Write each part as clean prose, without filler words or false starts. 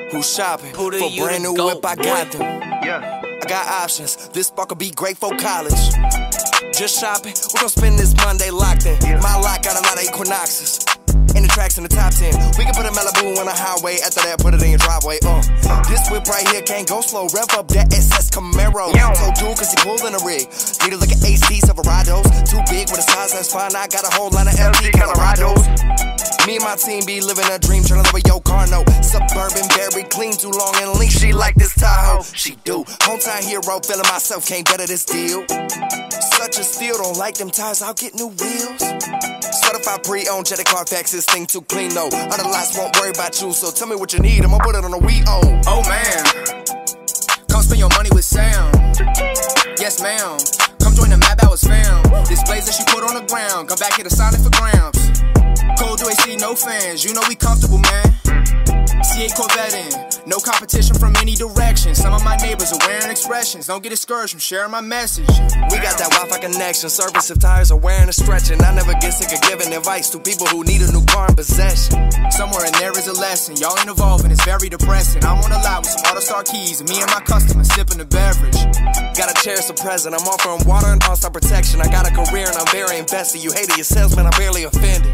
Who's shopping for Puda, you brand the new goat, whip? I boy. got them. Yeah. I got options. This spark will be great for college. Just shopping. We're gonna spend this Monday locked in. My lot got a lot of Equinoxes. In the tracks in the top 10. We can put a Malibu on the highway. After that, put it in your driveway. This whip right here can't go slow. Rev up that SS Camaro. So dude, cause he pullin' a rig. Need to look at HD Silverados. Too big with a size that's fine. I got a whole line of LT Colorados. Me and my team be living a dream, trying to live with your car, no. Suburban, very clean, too long and lean. She like this Tahoe, she do. Hometown hero, feeling myself, can't better this deal. Such a steal, don't like them tires, I'll get new wheels. Certified pre-owned, cheddar Carfax, this thing too clean, no. Other lots won't worry about you, so tell me what you need, I'ma put it on a WeOwn. Oh man, come spend your money with Sam. Yes ma'am, come join the Mad Hours fam. This blazer she put on the ground, come back here to sign it for grams. Cold AC, no fans, you know we comfortable, man. C8 Corvette in, no competition from any direction. Some of my neighbors are wearing expressions, don't get discouraged from sharing my message. We got that Wi-Fi connection, service if tires are wearing and stretching. I never get sick of giving advice to people who need a new car in possession. Somewhere in there is a lesson, y'all ain't evolving, it's very depressing. I'm on a lot with some AutoStar keys, and me and my customers sipping the beverage. Gotta cherish the present, I'm offering water and all-star protection. I got a career and I'm very invested. You hated your salesman, I'm barely offended.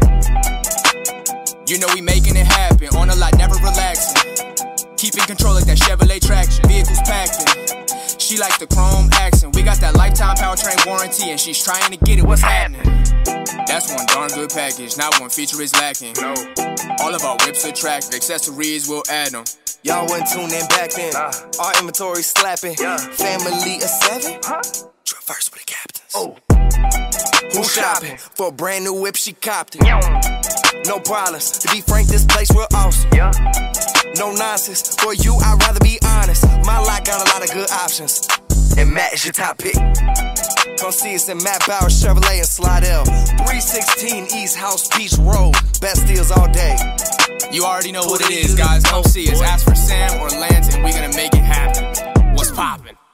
You know we making it happen, on a lot, never relaxing. Keeping control like that Chevrolet traction, vehicles packed in. She likes the chrome accent, we got that lifetime powertrain warranty, and she's trying to get it, what's happening? That's one darn good package, not one feature is lacking. No, all of our whips attractive, accessories we'll add them. Y'all wasn't tuned in back then. Our inventory slapping. Family of 7. Traverse with the captains. Who's shopping for a brand new whip? She copped it. No problems. To be frank, this place real awesome. No nonsense. For you, I'd rather be honest. My lot got a lot of good options. And Matt is your top pick. Come see us in Matt Bauer Chevrolet and Slidell. 316 East House Beach Road. Best deals all day. You already know what it is, guys. Come see us. Ask for Sam or Lance, and we're gonna make it happen. What's poppin'?